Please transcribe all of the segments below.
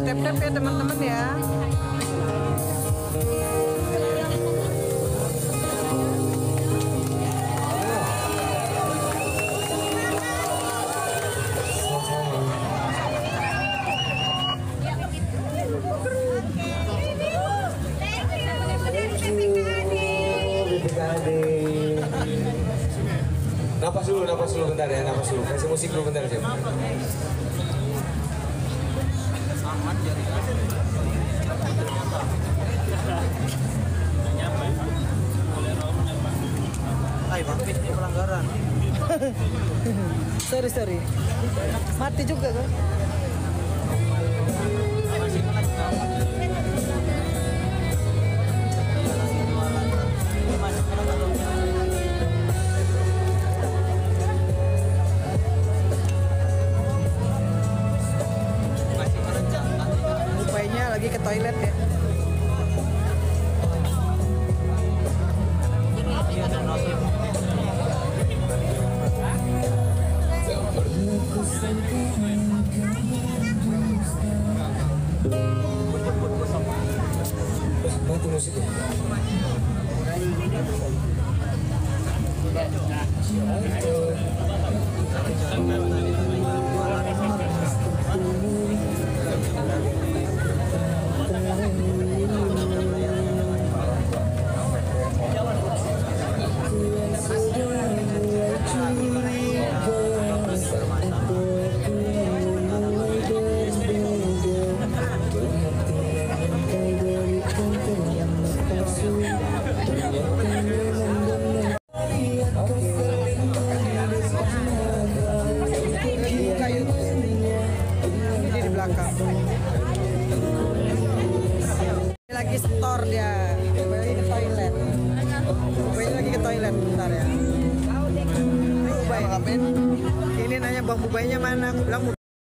tap-tap ya teman-teman ya. Napas dulu bentar ya, napas dulu. Kasih musik dulu bentar aja. Ay, bangkit ini pelanggaran. sorry. Mati juga kan? Mukanya lagi ke toilet ya. Mati musiknya. Lagi store dia, lagi ke toilet. Bubay lagi ke toilet bentar ya. Bubay ngapain? Ini nanya Bang Bubaynya mana? Aku bilang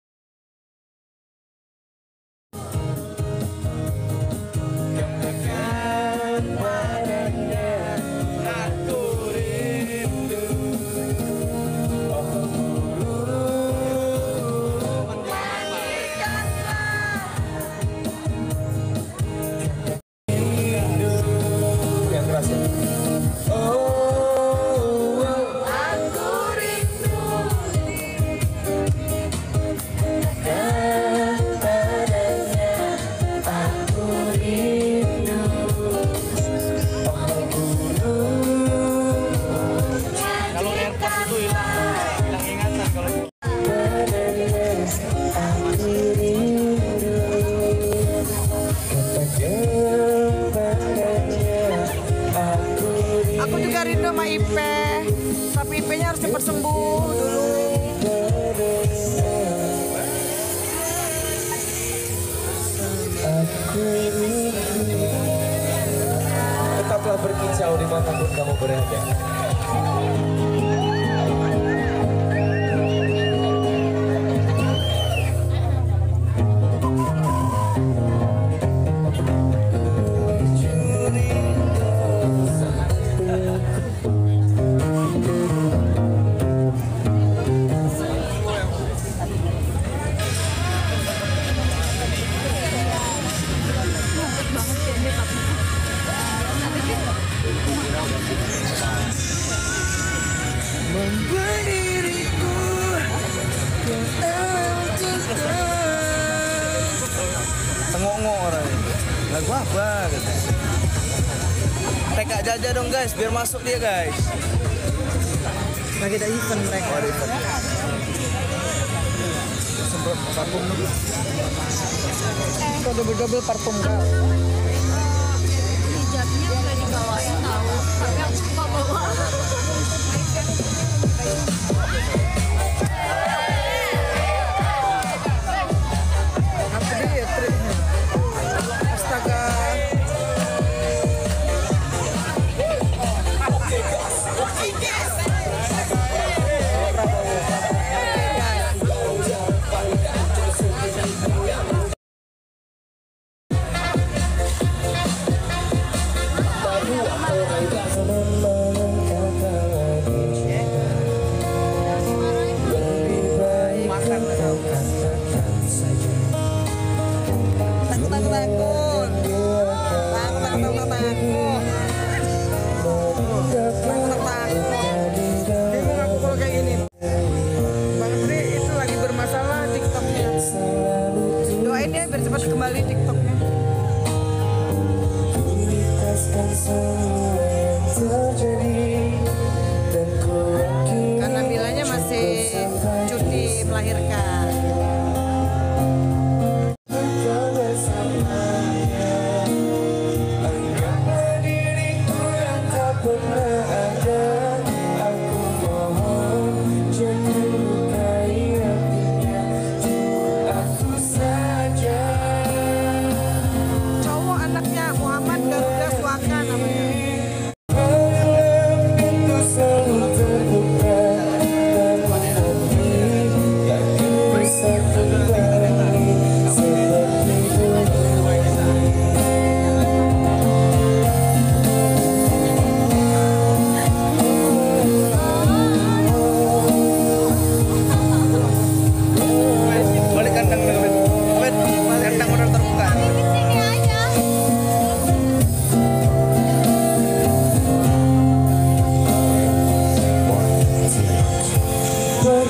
aku juga rindu sama Ipe, tapi Ipe-nya harus cepat sembuh dulu. Tetaplah berkicau dimanapun kamu berada. Tengok-ngok orang lagu apa gitu. Tag Jaja dong guys, biar masuk dia guys. Lagi ada event mereka. Oh, ada event. Semprot parfum dulu. Kok double parfum kau? Hijabnya udah dibawain tahu, tapi aku lupa bawa. Apa dia triknya? Astaga.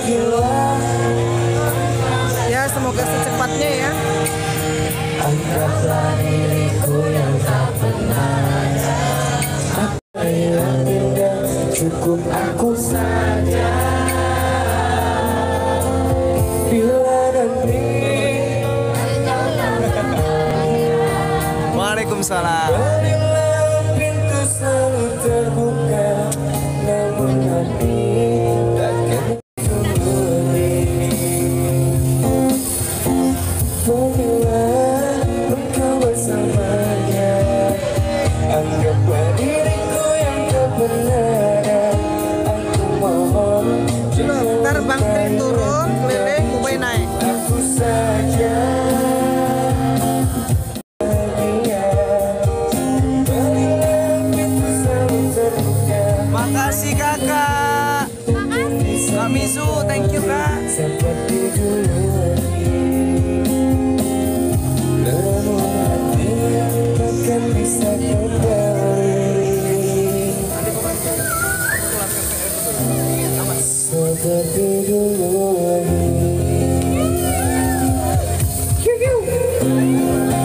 Ya semoga secepatnya ya. Anggaplah diriku yang tak pernah cukup aku saja. Bila nanti Waalaikumsalam. bila pintu selalu terbuka, namun hati takkan kembali. Bila engkau bersamanya, anggaplah diriku yang tak pernah. Aku mohon Ntar Bang Tri turun keliling, Ubay naik. aku saja. Makasih kakak. Kak Misu, thank you kak. Seperti dulu lagi, namun hati takkan bisa kembali. Seperti dulu lagi.